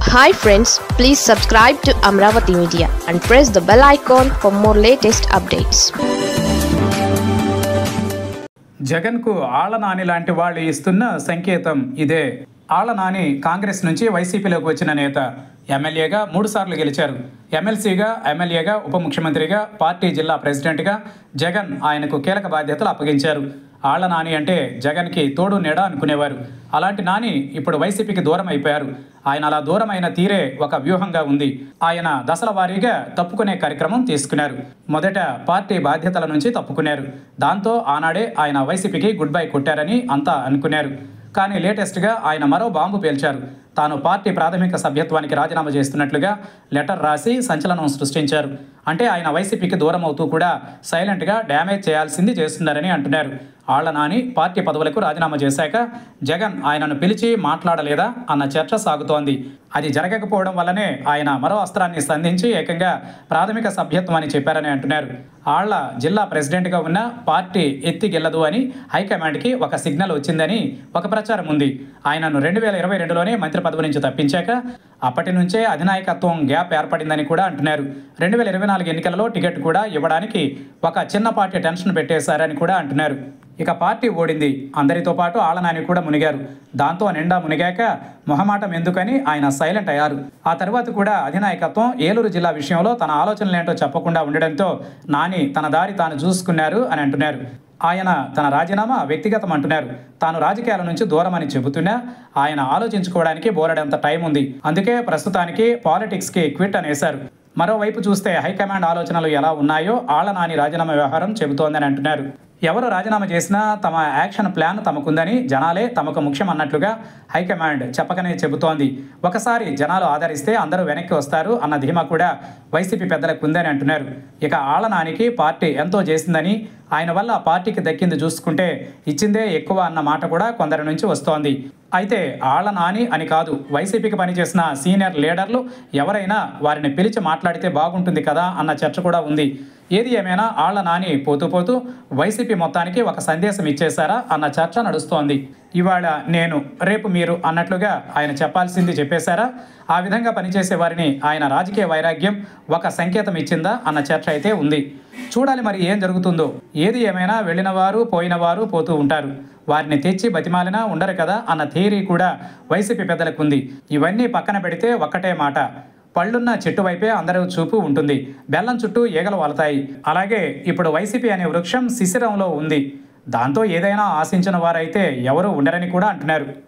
Hi friends, please subscribe to Amravati Media and press the bell icon for more latest updates. Jagan కు ఆళ్లనాని లాంటి వాళ్ళు ఇస్తున్న సంకేతం ఇదే. ఆళ్లనాని కాంగ్రెస్ నుంచి వైసీపీలోకి వచ్చిన నేత. ఎమ్మెల్యేగా 3 సార్లు గెలిచారు. ఎమ్మెల్సీగా, ఎమ్మెల్యేగా, ఉప ముఖ్యమంత్రిగా, పార్టీ జిల్లా ప్రెసిడెంట్గా జగన్ ఆయనకు కీలక బాధ్యతలు అప్పగించారు. ఆళ్లనాని అంటే జగన్కి తోడు నీడ అనుకునేవారు. అలాంటి నాని ఇప్పుడు వైసీపీకి దూరం అయిపోయారు. ఆయన అలా దూరం అయిన తీరే ఒక వ్యూహంగా ఉంది. ఆయన దశల వారీగా తప్పుకునే కార్యక్రమం తీసుకున్నారు. మొదట పార్టీ బాధ్యతల నుంచి తప్పుకున్నారు. దాంతో ఆనాడే ఆయన వైసీపీకి గుడ్ బై కొట్టారని అంతా అనుకున్నారు. కానీ లేటెస్ట్గా ఆయన మరో బాంబు పేల్చారు. తాను పార్టీ ప్రాథమిక సభ్యత్వానికి రాజీనామా చేస్తున్నట్లుగా లెటర్ రాసి సంచలనం సృష్టించారు. అంటే ఆయన వైసీపీకి దూరం అవుతూ కూడా సైలెంట్గా డ్యామేజ్ చేయాల్సింది చేస్తున్నారని అంటున్నారు. ఆళ్లనాని పార్టీ పదవులకు రాజీనామా చేశాక జగన్ ఆయనను పిలిచి మాట్లాడలేదా అన్న చర్చ సాగుతోంది. అది జరగకపోవడం వల్లనే ఆయన మరో అస్త్రాన్ని సంధించి ఏకంగా ప్రాథమిక సభ్యత్వం అని చెప్పారని అంటున్నారు. ఆళ్ల జిల్లా ప్రెసిడెంట్గా ఉన్న పార్టీ ఎత్తి గెల్లదు అని హైకమాండ్కి ఒక సిగ్నల్ వచ్చిందని ఒక ప్రచారం ఉంది. ఆయనను 2022లోనే మంత్రి పదవి నుంచి తప్పించాక అప్పటి నుంచే అధినాయకత్వం గ్యాప్ ఏర్పడిందని కూడా అంటున్నారు. 2024 ఎన్నికలలో టికెట్ కూడా ఇవ్వడానికి ఒక చిన్నపాటి టెన్షన్ పెట్టేశారని కూడా అంటున్నారు. ఇక పార్టీ ఓడింది. అందరితో పాటు ఆళ్లనాని కూడా మునిగారు. దాంతో నిండా మునిగాక మొహమాటం ఎందుకని ఆయన సైలెంట్ అయ్యారు. ఆ తర్వాత కూడా అధినాయకత్వం ఏలూరు జిల్లా విషయంలో తన ఆలోచనలేంటో చెప్పకుండా ఉండడంతో నాని తన దారి తాను చూసుకున్నారు అని అంటున్నారు. ఆయన తన రాజీనామా వ్యక్తిగతం అంటున్నారు. తాను రాజకీయాల నుంచి దూరం అని చెబుతున్నా ఆయన ఆలోచించుకోవడానికి బోలెడంత టైం ఉంది. అందుకే ప్రస్తుతానికి పాలిటిక్స్కి క్విట్ అనేశారు. మరోవైపు చూస్తే హైకమాండ్ ఆలోచనలు ఎలా ఉన్నాయో ఆళ్లనాని రాజీనామా వ్యవహారం చెబుతోందని అంటున్నారు. ఎవరు రాజీనామా చేసినా తమ యాక్షన్ ప్లాన్ తమకుందని, జనాలే తమకు ముఖ్యం అన్నట్లుగా హైకమాండ్ చెప్పకనే చెబుతోంది. ఒకసారి జనాలు ఆదరిస్తే అందరూ వెనక్కి వస్తారు అన్న ధీమా కూడా వైసీపీ పెద్దలకు ఉందని అంటున్నారు. ఇక ఆళ్లనానికి పార్టీ ఎంతో చేసిందని, ఆయన వల్ల పార్టీకి దక్కింది చూసుకుంటే ఇచ్చిందే ఎక్కువ అన్న మాట కూడా కొందరి నుంచి వస్తోంది. అయితే ఆళ్లనాని అని కాదు, వైసీపీకి పనిచేసిన సీనియర్ లీడర్లు ఎవరైనా వారిని పిలిచి మాట్లాడితే బాగుంటుంది కదా అన్న చర్చ కూడా ఉంది. ఏది ఏమైనా ఆళ్లనాని పోతూ పోతూ వైసీపీ మొత్తానికి ఒక సందేశం ఇచ్చేశారా అన్న చర్చ నడుస్తోంది. ఇవాళ నేను, రేపు మీరు అన్నట్లుగా ఆయన చెప్పాల్సింది చెప్పేశారా? ఆ విధంగా పనిచేసే వారిని ఆయన రాజకీయ వైరాగ్యం ఒక సంకేతం ఇచ్చిందా అన్న చర్చ అయితే ఉంది. చూడాలి మరి ఏం జరుగుతుందో. ఏది ఏమైనా వెళ్ళిన వారు పోయిన వారు పోతూ ఉంటారు. వారిని తెచ్చి బతిమాలినా ఉండరు కదా అన్న థియరీ కూడా వైసీపీ పెద్దలకు ఉంది. ఇవన్నీ పక్కన పెడితే ఒక్కటే మాట, పళ్ళున్న చెట్టు వైపే అందరూ చూపు ఉంటుంది. బెల్లం చుట్టూ ఈగలు వాలతాయి. అలాగే ఇప్పుడు వైసీపీ అనే వృక్షం శిశిరంలో ఉంది. దాంతో ఏదైనా ఆశించిన వారైతే ఎవరూ ఉండరని కూడా అంటున్నారు.